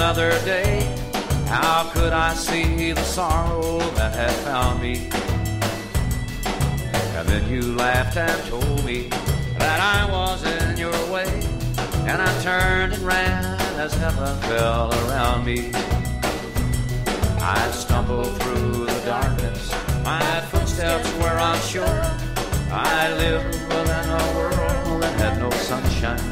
another day. How could I see the sorrow that had found me? And then you laughed and told me that I was in your way, and I turned and ran as heaven fell around me. I stumbled through the darkness, my footsteps were unsure. I lived within a world that had no sunshine.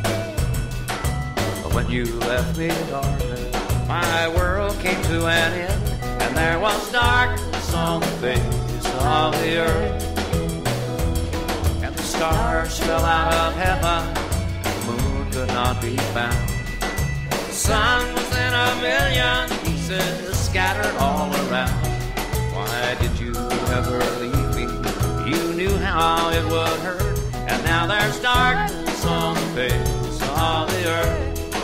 But when you left me, darling, my world came to an end, and there was darkness on the face of the earth. And the stars fell out of heaven, the moon could not be found. The sun was in a million pieces scattered all around. Why did you ever leave me? You knew how it would hurt, and now there's darkness on the face of the earth.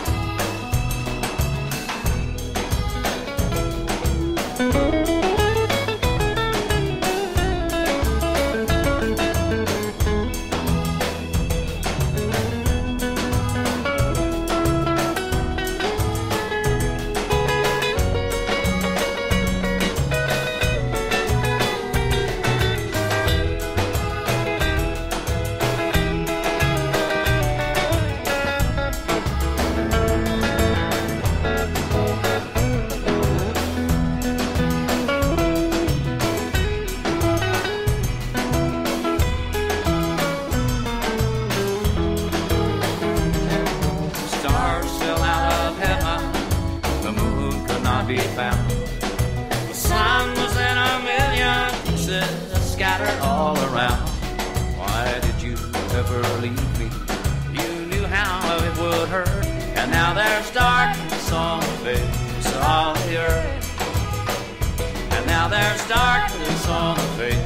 Be found. The sun was in a million pieces scattered all around. Why did you ever leave me? You knew how it would hurt, and now there's darkness on the face of the earth. And now there's darkness on the face